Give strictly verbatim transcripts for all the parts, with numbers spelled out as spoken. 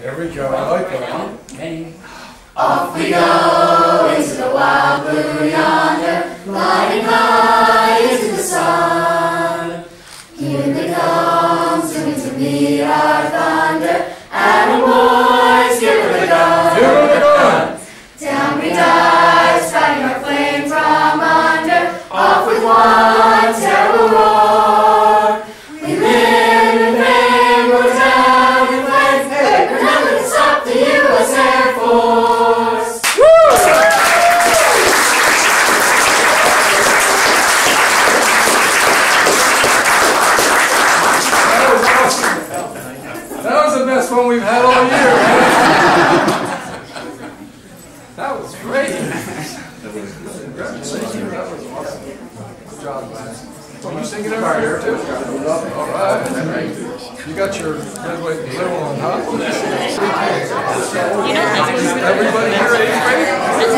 There we go. I like that. Off we go into the wild blue yonder, gliding high into the sun. Here they come, soon to meet our thunder. Adam boys, give her the gun. Give her the gun. Down we dive, spouting our flame from under. Off with one terrible roar. We live in pain, we're down in flames. We're nothing to stop the U S Air Force. That was the best one we've had all year. That was great. Congratulations. That was awesome. Good job, guys. So you singing over here too? All right. You got your red, white, and blue on, huh? You know high school. Everybody here at eighth grade?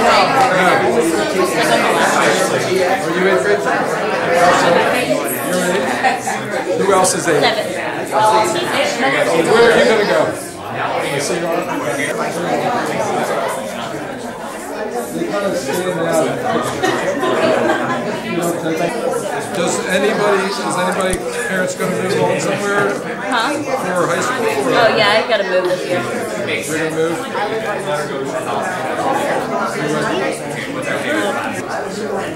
Yeah. Are you eighth grade? You're eighth? Who else is eighth? Seven. Where are you going to go? I see you on. They kind of stand out. Does anybody, is anybody, parents going to move on somewhere? Huh? For high school? Or? Oh yeah, I got to move this year. We're going to move?